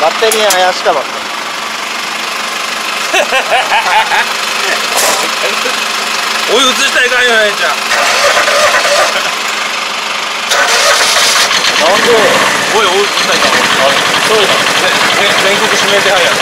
バッテリー怪しかばっかおい映したらいかんよねちゃん。 なんでおい映したらいかん。 そういうの全国指名手配やね。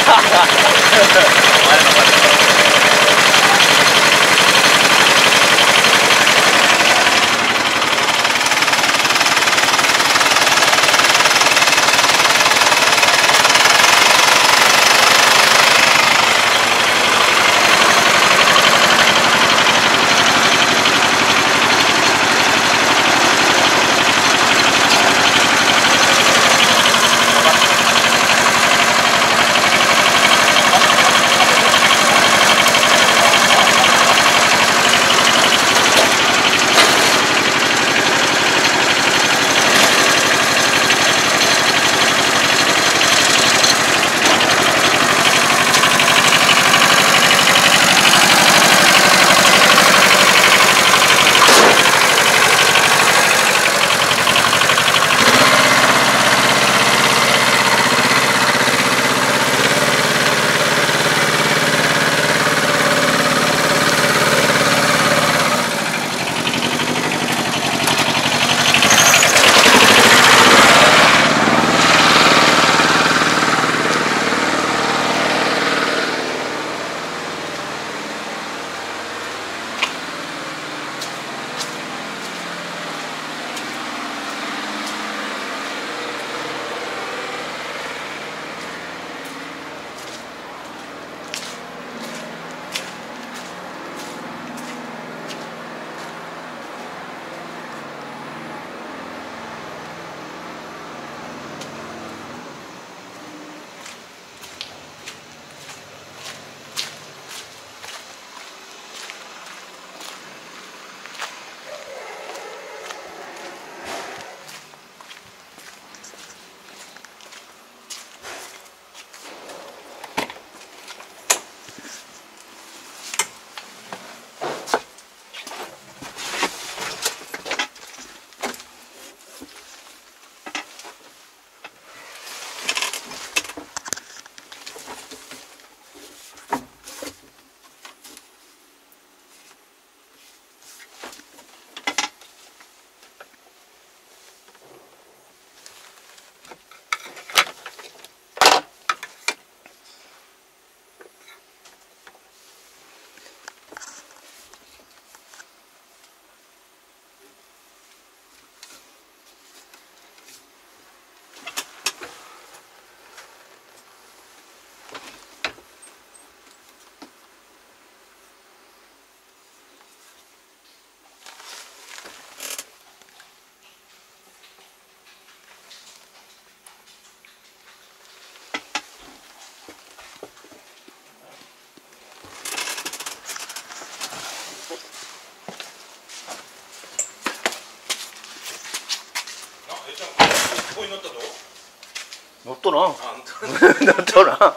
ここに乗ったと？ 乗っとらん。乗っとらん。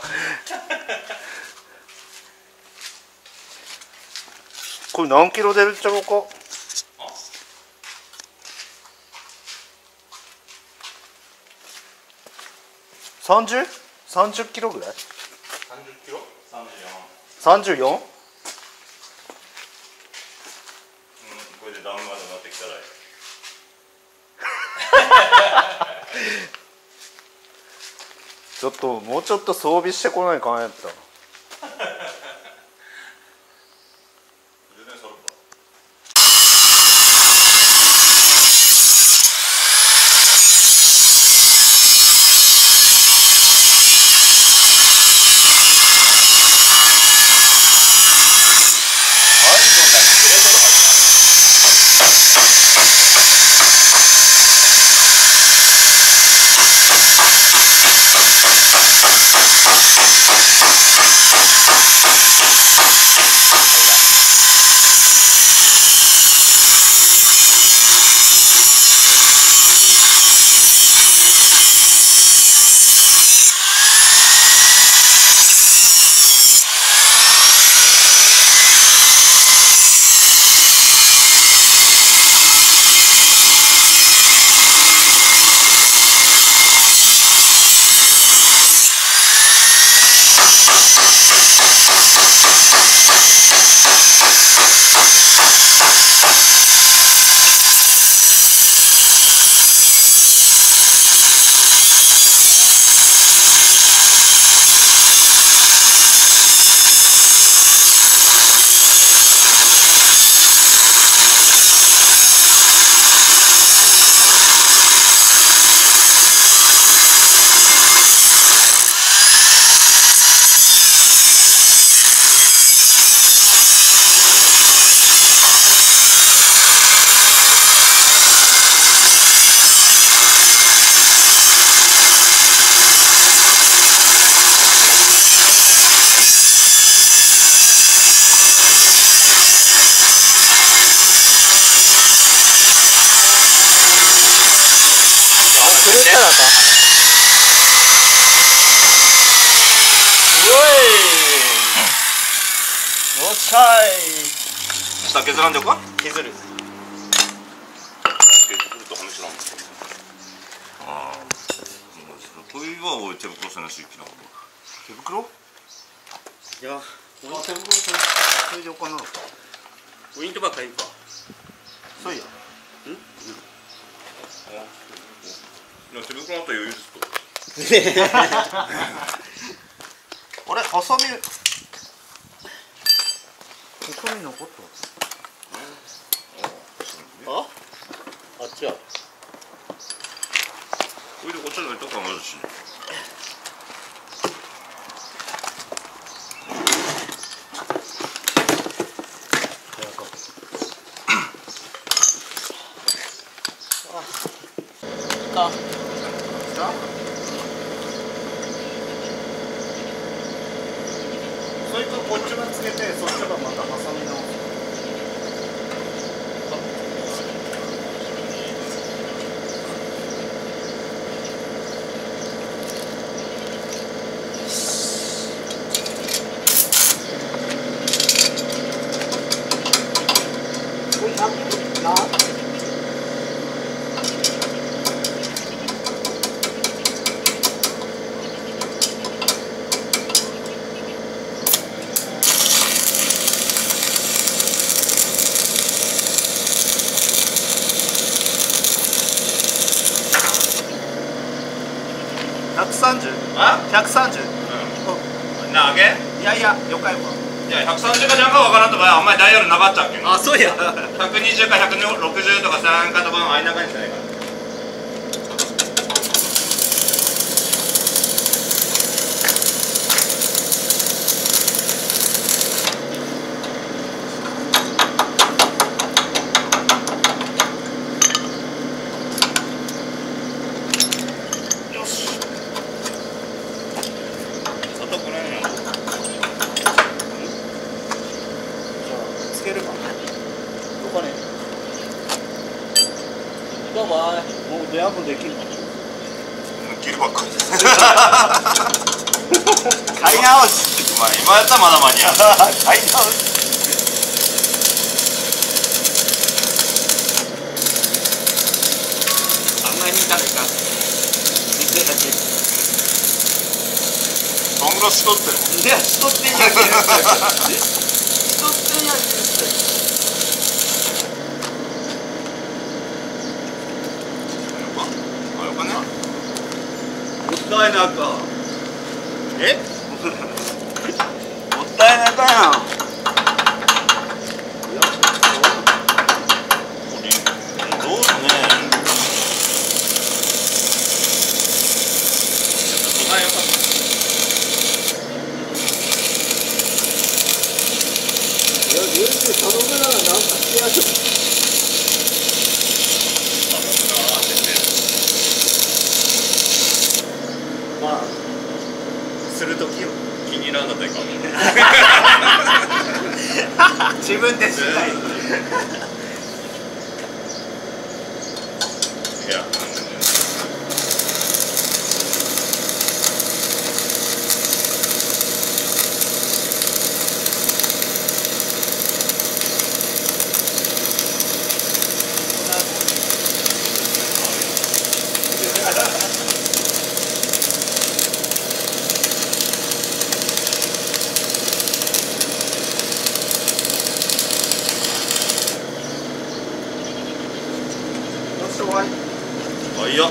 これ何キロ出るっちゃろうか。30キロぐらい。 30キロ 34。34。 これでダウンまで乗ってきたらちょっともうちょっと装備してこないかんやった。 なかういよっしゃい下削らんでよか削る削ると話しらんああこういうは俺手袋せなしいきな手袋いや俺手袋それでおかなウイントバー買いんかそういや手袋あったら余裕ですと俺ハサミ残ったああっちやこれでこっちの糸感あるしかそれとこっちがつけてそっちがまたハサミ直す130 あ 130 なあげいやいやよかよかいや130かじゃんかわからんとばあんまりダイヤルなかったっけあそうや 120か160とか3かとかの間かにしないからつけるかお金どうももう電話できるか切るばっかりです買い直しまあ今やったらまだ間に合う買い直しあんまり見たのか見てだけそんぐらいしとってるいやしとってんやけんしとってんやけんあよかねもったいなかえもったいないかやんどうすね素材よかったいや全然頼むならなんかしてやるまあするときよ気に入らんだったらいかん自分でしないいやあいや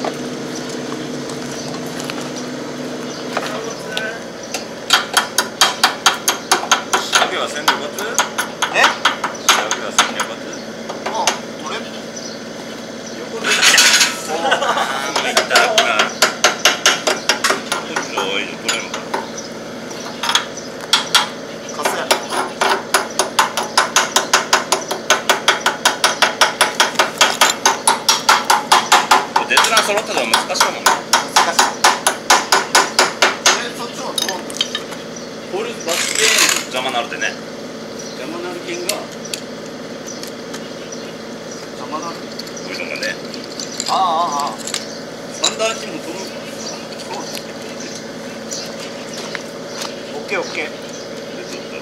仕上げはせんでよかったえ仕上げはせんでよかったあこれ横であーもういったなおい取れんのかカスや鉄欄揃ったのは難しいもんね難しいそっちはどうこれバスケ邪魔なるでね邪魔なる剣が邪魔なるこういうのがねああああ 3 団地も飛ぶ。 オッケーオッケー。 でちょっと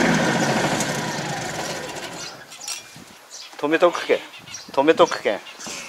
止めとくけん。止めとくけん。